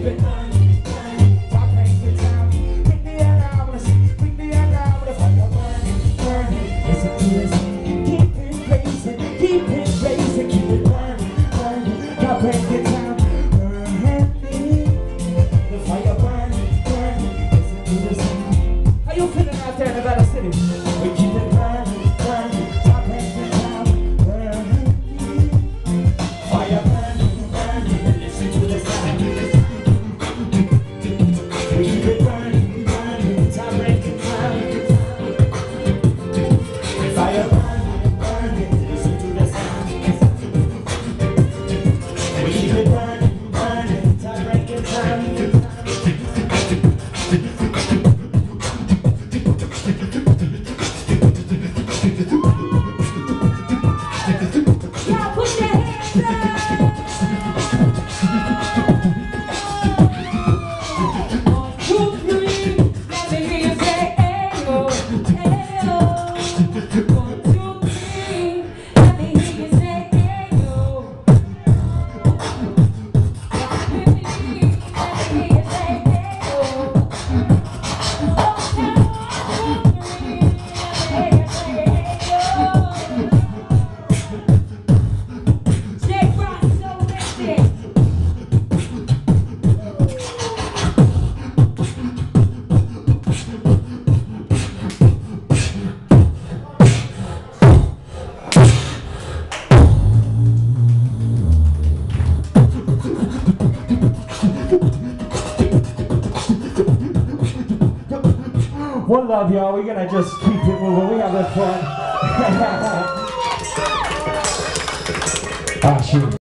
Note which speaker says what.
Speaker 1: keep it burning, burning. Top rank the town. Bring the air out, wanna see. Bring the air out, wanna fire burning, burning. Listen to this. Keep it blazing, keep it blazing, keep it burning, burning. Top rank the town. Burning. The fire burning, burning. Listen to this. How you feeling out there in Nevada City? We keep it burning, burning. Top rank the town. Burning. Fire burning, burning. Listen to the sound. We keep it burning, burning. Top rank the town. Fire burning, burning. Listen to the sound. We keep it burning, burning. Top rank the town.
Speaker 2: Now put your hands up. 1, 2, 3. Let me hear you say ayo, ayo. 1, 2, 3. Let me hear you say ayo. Rock with me. Let me hear you say ayo. 1, 2, 3. Let me hear you say ayo. Jay Rock, so wicked.
Speaker 1: One love, y'all. We're gonna just keep it moving. We having fun. Ah, shoot.